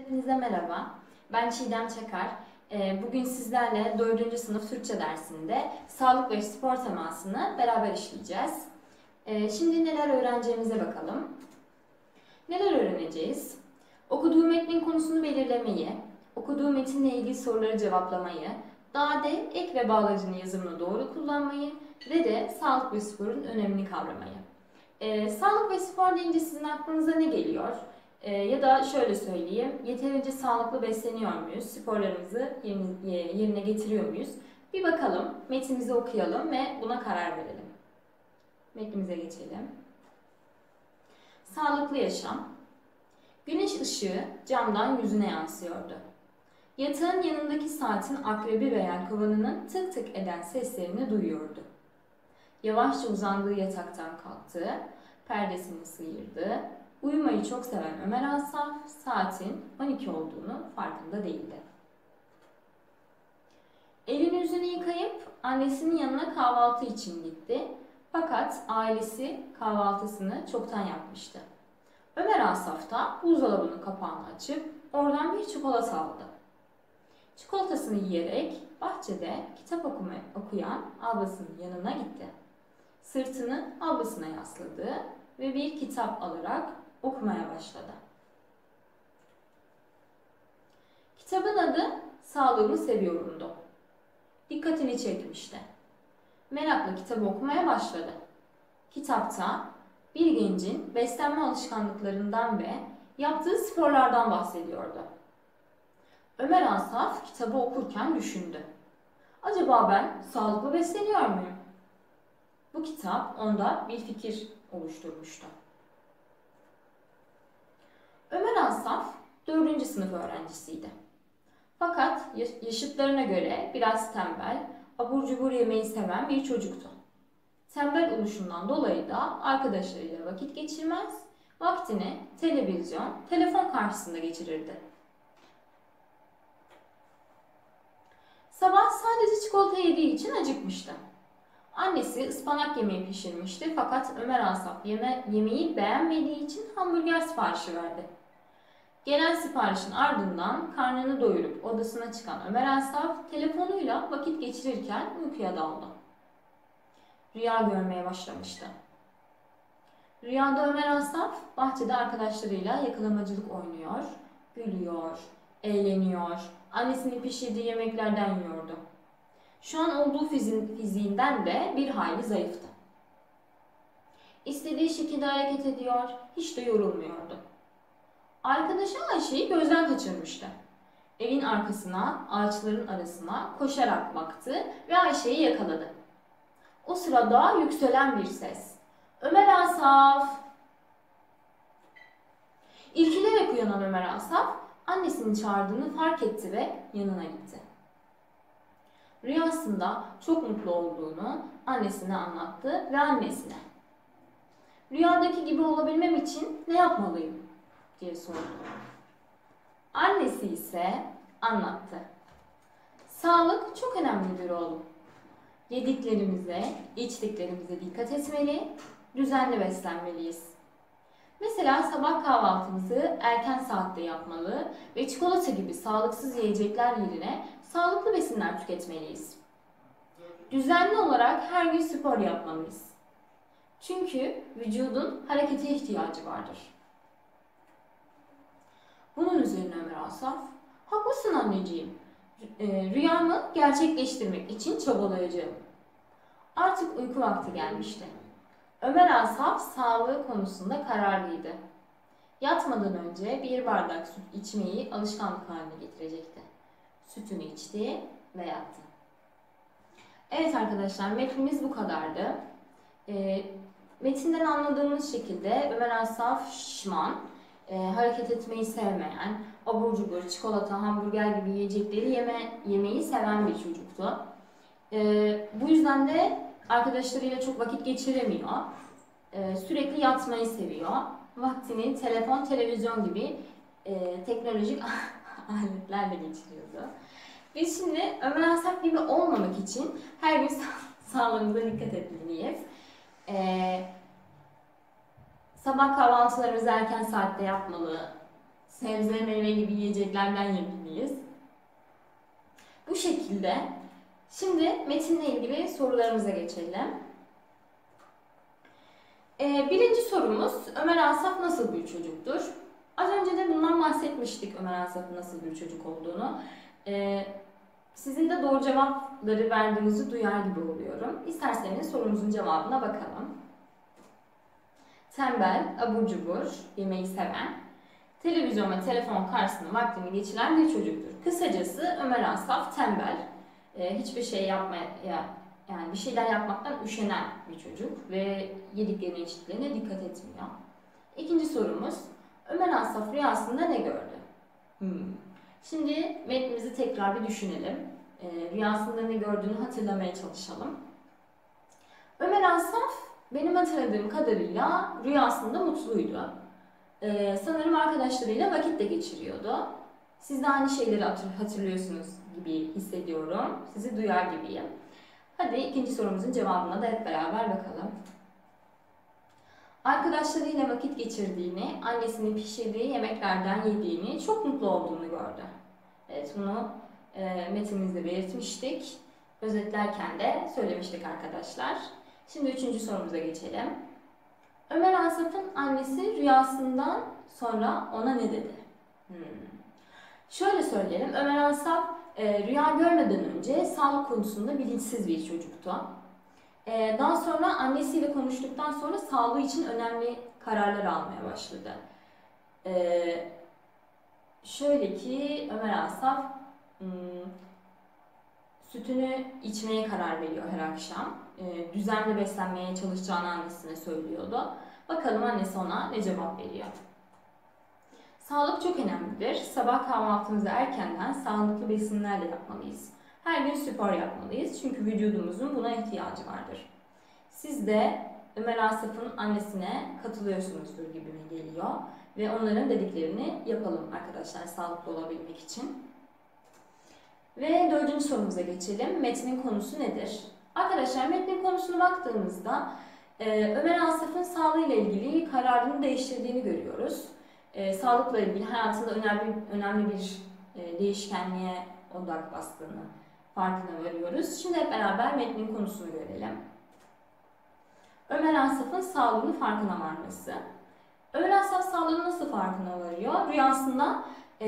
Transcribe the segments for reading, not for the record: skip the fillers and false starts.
Hepinize merhaba. Ben Çiğdem Çakar. Bugün sizlerle 4. sınıf Türkçe dersinde sağlık ve spor temasını beraber işleyeceğiz. Şimdi neler öğreneceğimize bakalım. Neler öğreneceğiz? Okuduğu metnin konusunu belirlemeyi, okuduğu metinle ilgili soruları cevaplamayı, dade, ek ve bağlacının yazımını doğru kullanmayı ve de sağlık ve sporun önemini kavramayı. Sağlık ve spor deyince sizin aklınıza ne geliyor? Ya da şöyle söyleyeyim, yeterince sağlıklı besleniyor muyuz? Sporlarımızı yerine getiriyor muyuz? Bir bakalım, metnimizi okuyalım ve buna karar verelim. Metnimize geçelim. Sağlıklı yaşam. Güneş ışığı camdan yüzüne yansıyordu. Yatağın yanındaki saatin akrebi ve yelkovanının tık tık eden seslerini duyuyordu. Yavaşça uzandığı yataktan kalktı, perdesini sıyırdı. Uyumayı çok seven Ömer Asaf, saatin 12 olduğunu farkında değildi. Elini yüzünü yıkayıp annesinin yanına kahvaltı için gitti. Fakat ailesi kahvaltısını çoktan yapmıştı. Ömer Asaf da buzdolabının kapağını açıp oradan bir çikolata aldı. Çikolatasını yiyerek bahçede kitap okuyan ablasının yanına gitti. Sırtını ablasına yasladı ve bir kitap alarak okumaya başladı. Kitabın adı Sağlığımı Seviyorum'du. Dikkatini çekmişti. Merakla kitabı okumaya başladı. Kitapta bir gencin beslenme alışkanlıklarından ve yaptığı sporlardan bahsediyordu. Ömer Asaf kitabı okurken düşündü. Acaba ben sağlıklı besleniyor muyum? Bu kitap onda bir fikir oluşturmuştu. Ömer Asaf 4. sınıf öğrencisiydi. Fakat yaşıtlarına göre biraz tembel, abur cubur yemeyi seven bir çocuktu. Tembel oluşundan dolayı da arkadaşlarıyla vakit geçirmez, vaktini televizyon, telefon karşısında geçirirdi. Sabah sadece çikolata yediği için acıkmıştı. Annesi ıspanak yemeği pişirmişti fakat Ömer Asaf yemeği beğenmediği için hamburger siparişi verdi. Gelen siparişin ardından karnını doyurup odasına çıkan Ömer Asaf telefonuyla vakit geçirirken uykuya daldı. Rüya görmeye başlamıştı. Rüyada Ömer Asaf bahçede arkadaşlarıyla yakalamacılık oynuyor, gülüyor, eğleniyor, annesinin pişirdiği yemeklerden yiyordu. Şu an olduğu fiziğinden de bir hayli zayıftı. İstediği şekilde hareket ediyor, hiç de yorulmuyordu. Arkadaşı Ayşe'yi gözden kaçırmıştı. Evin arkasına, ağaçların arasına koşarak baktı ve Ayşe'yi yakaladı. O sırada yükselen bir ses. Ömer Asaf! İrkilerek uyanan Ömer Asaf, annesinin çağırdığını fark etti ve yanına gitti. Rüyasında çok mutlu olduğunu annesine anlattı ve annesine "Rüyadaki gibi olabilmem için ne yapmalıyım?" diye sordu. Annesi ise anlattı. "Sağlık çok önemlidir oğlum. Yediklerimize, içtiklerimize dikkat etmeli, düzenli beslenmeliyiz. Mesela sabah kahvaltımızı erken saatte yapmalı ve çikolata gibi sağlıksız yiyecekler yerine sağlıklı besinler tüketmeliyiz. Düzenli olarak her gün spor yapmalıyız. Çünkü vücudun harekete ihtiyacı vardır." Bunun üzerine Ömer Asaf, "Haklısın anneciğim. Rüyamı gerçekleştirmek için çabalayacağım." Artık uyku vakti gelmişti. Ömer Asaf sağlığı konusunda kararlıydı. Yatmadan önce bir bardak süt içmeyi alışkanlık haline getirecekti. Sütünü içti ve yattı. Evet arkadaşlar, metnimiz bu kadardı. Metinden anladığımız şekilde Ömer Asaf şişman, hareket etmeyi sevmeyen, abur cubur, çikolata, hamburger gibi yiyecekleri yemeyi seven bir çocuktu. Bu yüzden de arkadaşlarıyla çok vakit geçiremiyor. Sürekli yatmayı seviyor. Vaktini telefon, televizyon gibi teknolojik aletlerle geçiriyordu. Biz şimdi Ömer Asaf gibi olmamak için her gün sağlığımıza dikkat etmeliyiz. Sabah kahvaltılarımızı erken saatte yapmalı, sebze, meyve gibi yiyeceklerden yemeliyiz. Bu şekilde. Şimdi metinle ilgili sorularımıza geçelim. Birinci sorumuz, Ömer Asaf nasıl bir çocuktur? Az önce de bundan bahsetmiştik, Ömer Asaf'ın nasıl bir çocuk olduğunu. Sizin de doğru cevapları verdiğinizi duyar gibi oluyorum. İsterseniz sorumuzun cevabına bakalım. Tembel, abur cubur, yemeği seven, televizyon ve telefon karşısında vaktini geçiren bir çocuktur. Kısacası Ömer Asaf tembel, hiçbir şey yapmaya, yani bir şeyler yapmaktan üşenen bir çocuk ve yediklerine içtiklerine dikkat etmiyor. İkinci sorumuz, Ömer Asaf rüyasında ne gördü? Şimdi metnimizi tekrar bir düşünelim. Rüyasında ne gördüğünü hatırlamaya çalışalım. Ömer Asaf benim hatırladığım kadarıyla rüyasında mutluydu. Sanırım arkadaşlarıyla vakit de geçiriyordu. Siz de aynı şeyleri hatırlıyorsunuz gibi hissediyorum. Sizi duyar gibiyim. Hadi ikinci sorumuzun cevabına da hep beraber bakalım. Arkadaşlarıyla vakit geçirdiğini, annesinin pişirdiği yemeklerden yediğini, çok mutlu olduğunu gördü. Evet, bunu metinimizde belirtmiştik. Özetlerken de söylemiştik arkadaşlar. Şimdi üçüncü sorumuza geçelim. Ömer Asaf'ın annesi rüyasından sonra ona ne dedi? Şöyle söyleyelim, Ömer Asaf rüya görmeden önce sağlık konusunda bilinçsiz bir çocuktu. Daha sonra annesiyle konuştuktan sonra sağlığı için önemli kararlar almaya başladı. Şöyle ki Ömer Asaf sütünü içmeye karar veriyor her akşam. Düzenli beslenmeye çalışacağını annesine söylüyordu. Bakalım annesi ona ne cevap veriyor. Sağlık çok önemlidir. Sabah kahvaltımızı erkenden sağlıklı besinlerle yapmalıyız. Her gün spor yapmalıyız çünkü vücudumuzun buna ihtiyacı vardır. Siz de Ömer Asaf'ın annesine katılıyorsunuzdur gibime geliyor. Ve onların dediklerini yapalım arkadaşlar sağlıklı olabilmek için. Ve dördüncü sorumuza geçelim. Metnin konusu nedir? Arkadaşlar metnin konusuna baktığımızda Ömer Asaf'ın sağlığıyla ilgili kararını değiştirdiğini görüyoruz. Sağlıkla ilgili hayatında önemli bir değişkenliğe odak bastığını farkına varıyoruz. Şimdi hep beraber metnin konusunu görelim. Ömer Asaf'ın sağlığının farkına varması. Ömer Asaf sağlığının nasıl farkına varıyor? Rüyasında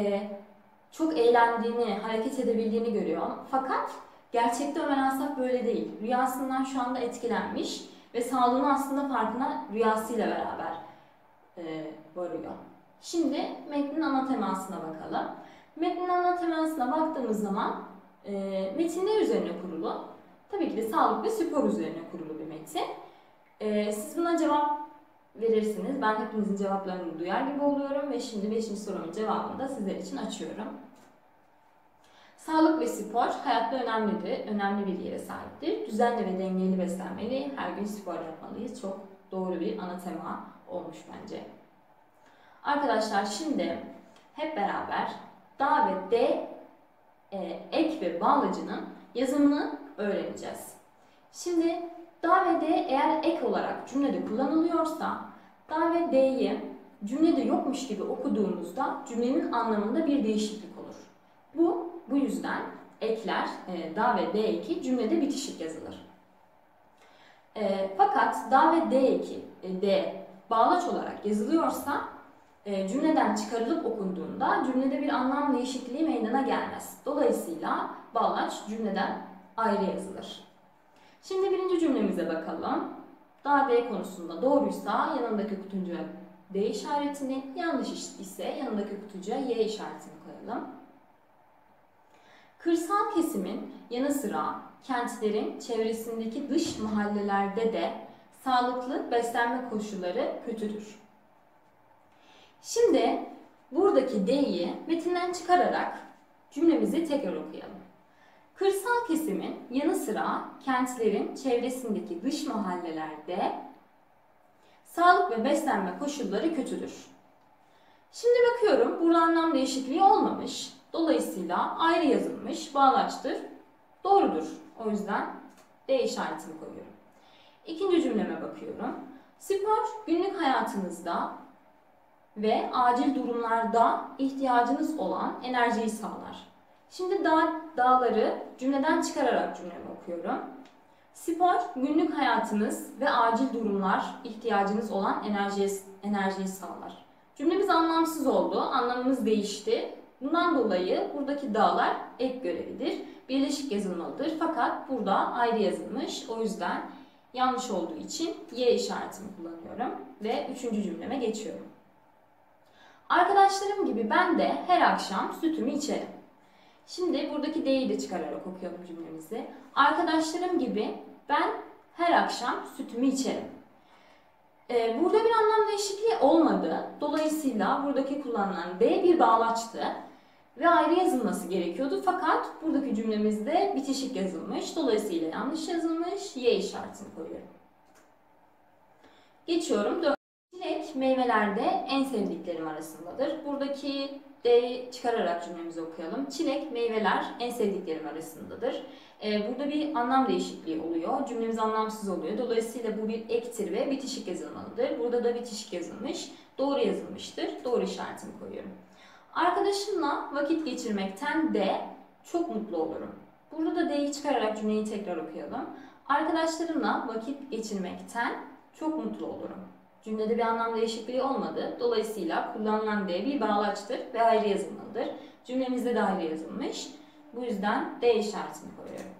çok eğlendiğini, hareket edebildiğini görüyor. Fakat gerçekte Ömer Asaf böyle değil. Rüyasından şu anda etkilenmiş ve sağlığının aslında farkına rüyasıyla beraber varıyor. Şimdi metnin ana temasına bakalım. Metnin ana temasına baktığımız zaman metin ne üzerine kurulu? Tabii ki de sağlık ve spor üzerine kurulu bir metin. Siz buna cevap verirsiniz. Ben hepinizin cevaplarını duyar gibi oluyorum ve şimdi 5. sorumun cevabını da sizler için açıyorum. Sağlık ve spor hayatta önemli bir yere sahiptir. Düzenli ve dengeli beslenmeli, her gün spor yapmalıyız. Çok doğru bir ana tema olmuş bence. Arkadaşlar şimdi hep beraber da ve de ek ve bağlacının yazımını öğreneceğiz. Şimdi da ve de eğer ek olarak cümlede kullanılıyorsa da ve de'yi cümlede yokmuş gibi okuduğumuzda cümlenin anlamında bir değişiklik olur. Bu yüzden ekler da ve de eki cümlede bitişik yazılır. Fakat da ve de eki bağlaç olarak yazılıyorsa cümleden çıkarılıp okunduğunda cümlede bir anlam değişikliği meydana gelmez. Dolayısıyla bağlaç cümleden ayrı yazılır. Şimdi birinci cümlemize bakalım. Da de konusunda doğruysa yanındaki kutucuğa D işaretini, yanlış ise yanındaki kutucuğa Y işaretini koyalım. Kırsal kesimin yanı sıra kentlerin çevresindeki dış mahallelerde de sağlıklı beslenme koşulları kötüdür. Şimdi buradaki D'yi metinden çıkararak cümlemizi tekrar okuyalım. Kırsal kesimin yanı sıra kentlerin çevresindeki dış mahallelerde sağlık ve beslenme koşulları kötüdür. Şimdi bakıyorum burada anlam değişikliği olmamış. Dolayısıyla ayrı yazılmış, bağlaçtır, doğrudur. O yüzden D işaretini koyuyorum. İkinci cümleme bakıyorum. Spor günlük hayatınızda ve acil durumlarda ihtiyacınız olan enerjiyi sağlar. Şimdi dağları cümleden çıkararak cümlemi okuyorum. Spor, günlük hayatınız ve acil durumlar ihtiyacınız olan enerjiyi sağlar. Cümlemiz anlamsız oldu, anlamımız değişti. Bundan dolayı buradaki dağlar ek görevidir. Birleşik yazılmalıdır fakat burada ayrı yazılmış. O yüzden yanlış olduğu için Y işaretini kullanıyorum ve üçüncü cümleme geçiyorum. Arkadaşlarım gibi ben de her akşam sütümü içerim. Şimdi buradaki D'yi de çıkararak okuyalım cümlemizi. Arkadaşlarım gibi ben her akşam sütümü içerim. Burada bir anlam değişikliği olmadı. Dolayısıyla buradaki kullanılan D bir bağlaçtı ve ayrı yazılması gerekiyordu. Fakat buradaki cümlemizde bitişik yazılmış. Dolayısıyla yanlış yazılmış. Y işaretini koyuyorum. Geçiyorum. Çilek meyvelerde en sevdiklerim arasındadır. Buradaki D'yi çıkararak cümlemizi okuyalım. Çilek meyveler en sevdiklerim arasındadır. Burada bir anlam değişikliği oluyor. Cümlemiz anlamsız oluyor. Dolayısıyla bu bir ektir ve bitişik yazılmalıdır. Burada da bitişik yazılmış. Doğru yazılmıştır. Doğru işaretini koyuyorum. Arkadaşımla vakit geçirmekten de çok mutlu olurum. Burada da D'yi çıkararak cümleyi tekrar okuyalım. Arkadaşlarımla vakit geçirmekten çok mutlu olurum. Cümlede bir anlam değişikliği olmadı. Dolayısıyla kullanılan D bir bağlaçtır ve ayrı yazılmalıdır. Cümlemizde de ayrı yazılmış. Bu yüzden D işaretini koyuyorum.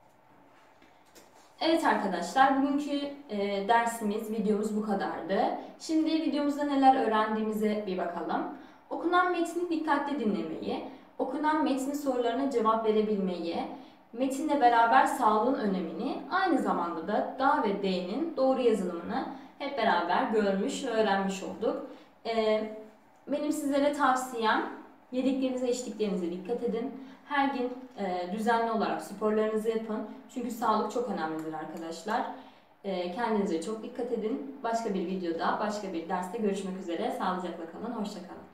Evet arkadaşlar, bugünkü dersimiz, videomuz bu kadardı. Şimdi videomuzda neler öğrendiğimize bir bakalım. Okunan metni dikkatli dinlemeyi, okunan metnin sorularına cevap verebilmeyi, metinle beraber sağlığın önemini, aynı zamanda da D ve D'nin doğru yazılımını hep beraber görmüş ve öğrenmiş olduk. Benim sizlere tavsiyem, yediklerinize, içtiklerinize dikkat edin. Her gün düzenli olarak sporlarınızı yapın. Çünkü sağlık çok önemlidir arkadaşlar. Kendinize çok dikkat edin. Başka bir videoda, başka bir derste görüşmek üzere. Sağlıcakla kalın, hoşça kalın.